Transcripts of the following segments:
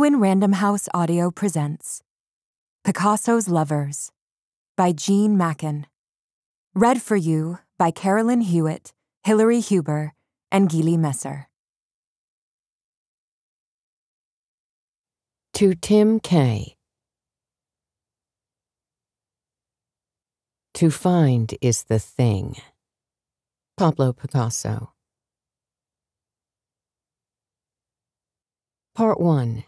Penguin Random House Audio presents Picasso's Lovers by Jeanne Mackin. Read for you by Carolyn Hewitt, Hilary Huber, and Gilli Messer. To Tim K. To find is the thing. Pablo Picasso. Part 1.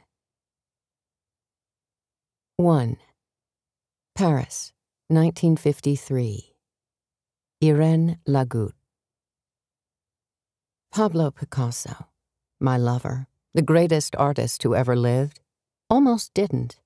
1. Paris, 1953. Irene Lagoutte. Pablo Picasso, my lover, the greatest artist who ever lived, almost didn't.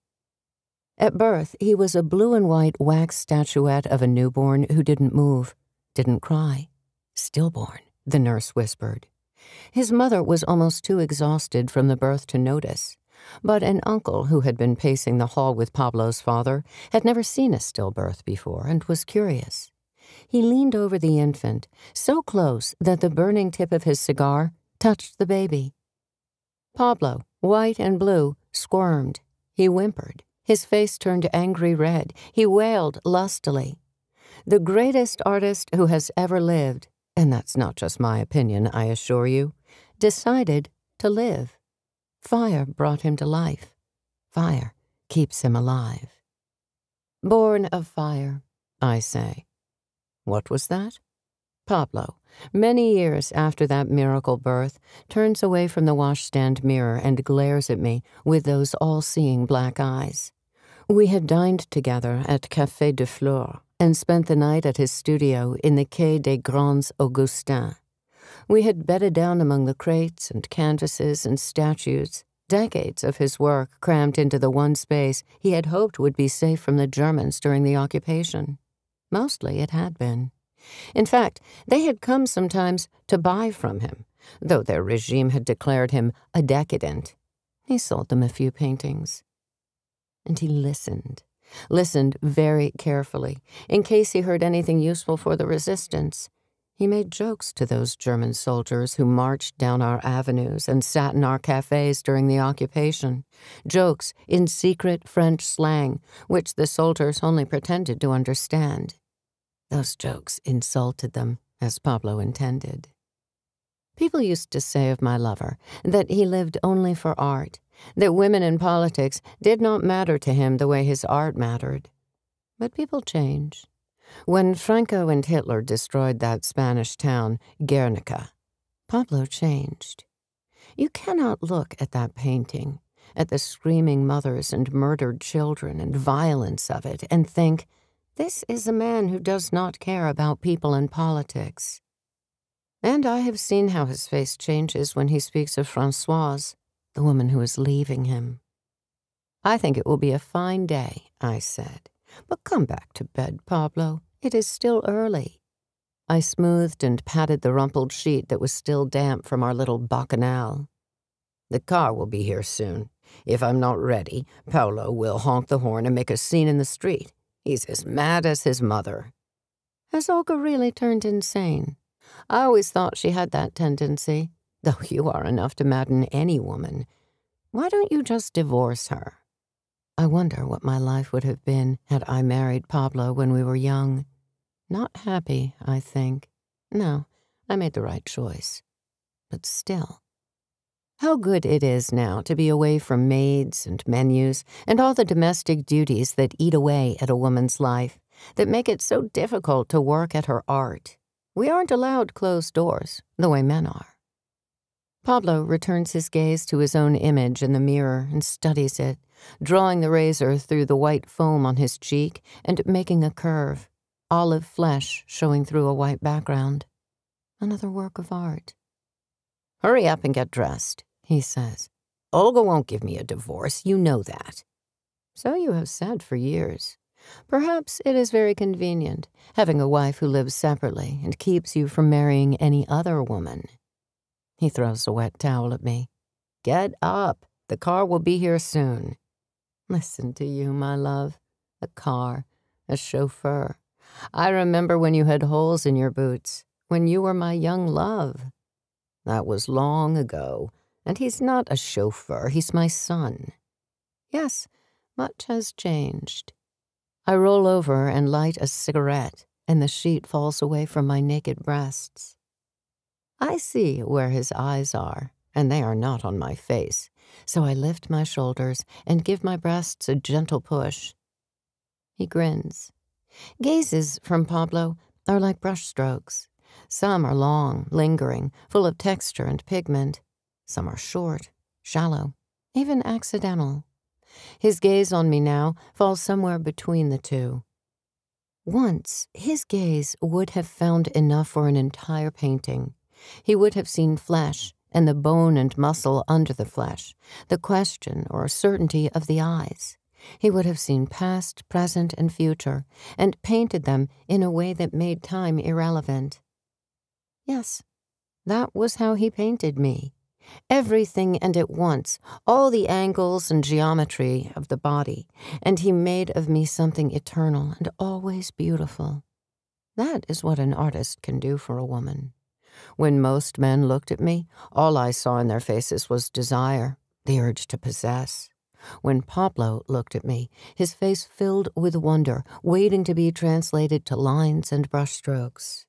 At birth, he was a blue and white wax statuette of a newborn who didn't move, didn't cry. Stillborn, the nurse whispered. His mother was almost too exhausted from the birth to notice, but an uncle who had been pacing the hall with Pablo's father had never seen a stillbirth before and was curious. He leaned over the infant, so close that the burning tip of his cigar touched the baby. Pablo, white and blue, squirmed. He whimpered. His face turned angry red. He wailed lustily. The greatest artist who has ever lived, and that's not just my opinion, I assure you, decided to live. Fire brought him to life. Fire keeps him alive. Born of fire, I say. What was that? Pablo, many years after that miracle birth, turns away from the washstand mirror and glares at me with those all-seeing black eyes. We had dined together at Café de Flore and spent the night at his studio in the Quai des Grands Augustins. We had bedded down among the crates and canvases and statues, decades of his work crammed into the one space he had hoped would be safe from the Germans during the occupation. Mostly it had been. In fact, they had come sometimes to buy from him, though their regime had declared him a decadent. He sold them a few paintings. And he listened very carefully, in case he heard anything useful for the resistance. He made jokes to those German soldiers who marched down our avenues and sat in our cafes during the occupation, jokes in secret French slang, which the soldiers only pretended to understand. Those jokes insulted them, as Pablo intended. People used to say of my lover that he lived only for art, that women in politics did not matter to him the way his art mattered. But people change. When Franco and Hitler destroyed that Spanish town, Guernica, Pablo changed. You cannot look at that painting, at the screaming mothers and murdered children and violence of it, and think, this is a man who does not care about people and politics. And I have seen how his face changes when he speaks of Françoise, the woman who is leaving him. I think it will be a fine day, I said. But come back to bed, Pablo. It is still early. I smoothed and patted the rumpled sheet that was still damp from our little bacchanal. The car will be here soon. If I'm not ready, Paolo will honk the horn and make a scene in the street. He's as mad as his mother. Has Olga really turned insane? I always thought she had that tendency, though you are enough to madden any woman. Why don't you just divorce her? I wonder what my life would have been had I married Pablo when we were young. Not happy, I think. No, I made the right choice. But still. How good it is now to be away from maids and menus and all the domestic duties that eat away at a woman's life, that make it so difficult to work at her art. We aren't allowed closed doors, the way men are. Pablo returns his gaze to his own image in the mirror and studies it, drawing the razor through the white foam on his cheek and making a curve, olive flesh showing through a white background. Another work of art. Hurry up and get dressed, he says. Olga won't give me a divorce, you know that. So you have said for years. Perhaps it is very convenient, having a wife who lives separately and keeps you from marrying any other woman. He throws a wet towel at me. Get up. The car will be here soon. Listen to you, my love. A car. A chauffeur. I remember when you had holes in your boots, when you were my young love. That was long ago, And he's not a chauffeur, he's my son. Yes, much has changed. I roll over and light a cigarette, and the sheet falls away from my naked breasts. I see where his eyes are, and they are not on my face, so I lift my shoulders and give my breasts a gentle push. He grins. Gazes from Pablo are like brushstrokes. Some are long, lingering, full of texture and pigment. Some are short, shallow, even accidental. His gaze on me now falls somewhere between the two. Once, his gaze would have found enough for an entire painting. He would have seen flesh and the bone and muscle under the flesh, the question or certainty of the eyes. He would have seen past, present, and future, and painted them in a way that made time irrelevant. Yes, that was how he painted me. Everything and at once, all the angles and geometry of the body, and he made of me something eternal and always beautiful. That is what an artist can do for a woman. When most men looked at me, all I saw in their faces was desire, the urge to possess. When Pablo looked at me, his face filled with wonder, waiting to be translated to lines and brushstrokes.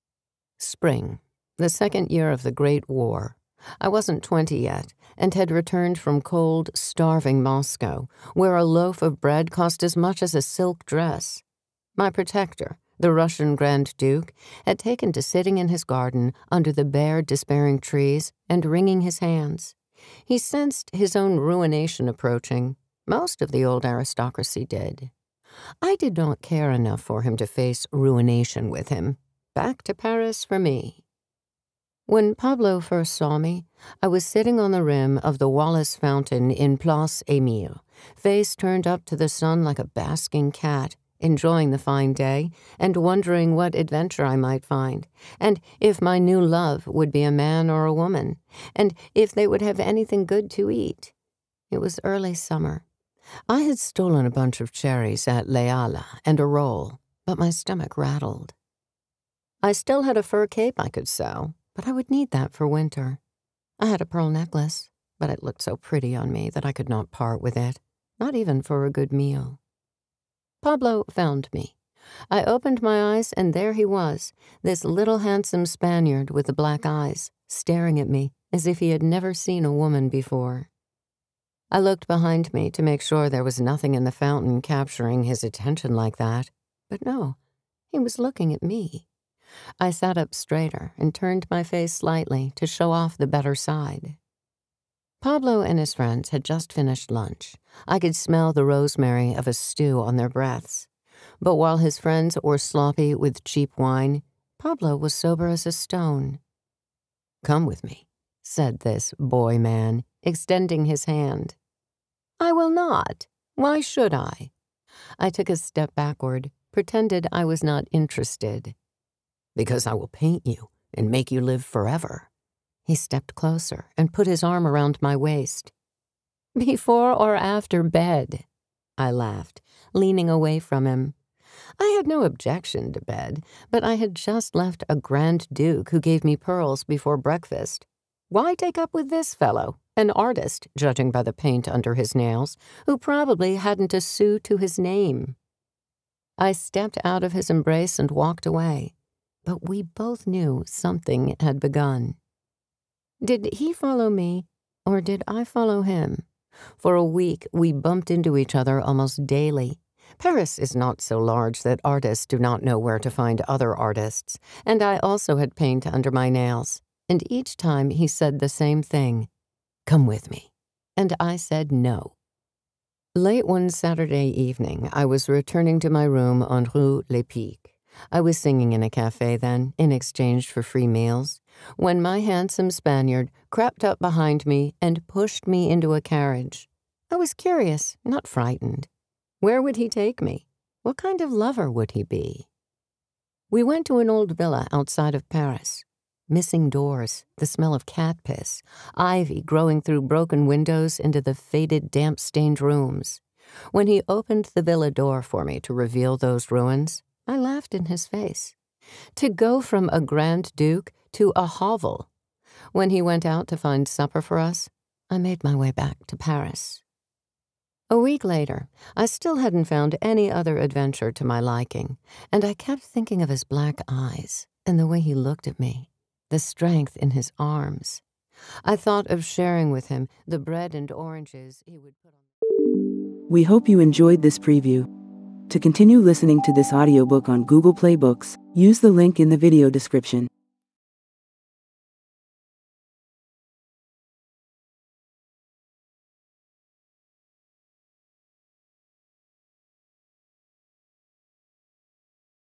Spring, the second year of the Great War. I wasn't 20 yet, and had returned from cold, starving Moscow, where a loaf of bread cost as much as a silk dress. My protector, the Russian Grand Duke, had taken to sitting in his garden under the bare, despairing trees and wringing his hands. He sensed his own ruination approaching. Most of the old aristocracy did. I did not care enough for him to face ruination with him. Back to Paris for me. When Pablo first saw me, I was sitting on the rim of the Wallace Fountain in Place Émile, face turned up to the sun like a basking cat, enjoying the fine day and wondering what adventure I might find, and if my new love would be a man or a woman, and if they would have anything good to eat. It was early summer. I had stolen a bunch of cherries at Les Halles and a roll, but my stomach rattled. I still had a fur cape I could sew, but I would need that for winter. I had a pearl necklace, but it looked so pretty on me that I could not part with it, not even for a good meal. Pablo found me. I opened my eyes, and there he was, this little handsome Spaniard with the black eyes, staring at me as if he had never seen a woman before. I looked behind me to make sure there was nothing in the fountain capturing his attention like that, but no, he was looking at me. I sat up straighter and turned my face slightly to show off the better side. Pablo and his friends had just finished lunch. I could smell the rosemary of a stew on their breaths. But while his friends were sloppy with cheap wine, Pablo was sober as a stone. "Come with me," said this boy man, extending his hand. "I will not. Why should I?" I took a step backward, pretended I was not interested. "Because I will paint you and make you live forever." He stepped closer and put his arm around my waist. "Before or after bed?" I laughed, leaning away from him. I had no objection to bed, but I had just left a Grand Duke who gave me pearls before breakfast. Why take up with this fellow, an artist, judging by the paint under his nails, who probably hadn't a sou to his name? I stepped out of his embrace and walked away, but we both knew something had begun. Did he follow me, or did I follow him? For a week, we bumped into each other almost daily. Paris is not so large that artists do not know where to find other artists, and I also had paint under my nails, and each time he said the same thing, "Come with me," and I said no. Late one Saturday evening, I was returning to my room on Rue Les Piques. I was singing in a cafe then, in exchange for free meals, when my handsome Spaniard crept up behind me and pushed me into a carriage. I was curious, not frightened. Where would he take me? What kind of lover would he be? We went to an old villa outside of Paris. Missing doors, the smell of cat piss, ivy growing through broken windows into the faded, damp-stained rooms. When he opened the villa door for me to reveal those ruins, I laughed in his face. To go from a Grand Duke to a hovel. When he went out to find supper for us, I made my way back to Paris. A week later, I still hadn't found any other adventure to my liking, and I kept thinking of his black eyes and the way he looked at me, the strength in his arms. I thought of sharing with him the bread and oranges he would put on. We hope you enjoyed this preview. To continue listening to this audiobook on Google Play Books, use the link in the video description.